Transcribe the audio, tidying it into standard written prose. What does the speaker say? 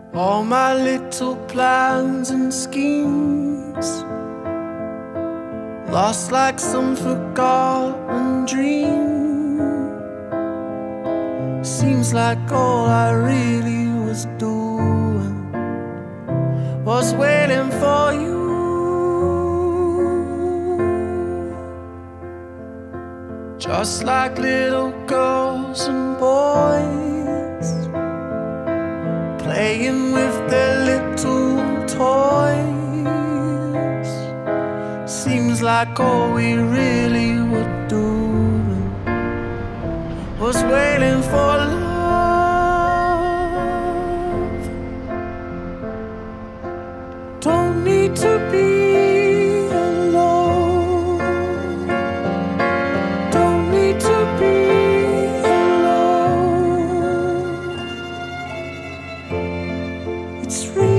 All my little plans and schemes lost like some forgotten dream. Seems like all I really was doing was waiting for you. Just like little girls and boys playing with their little toys. Seems like all we really were doing was waiting for love. Don't need to be alone. Don't need to be alone. It's real.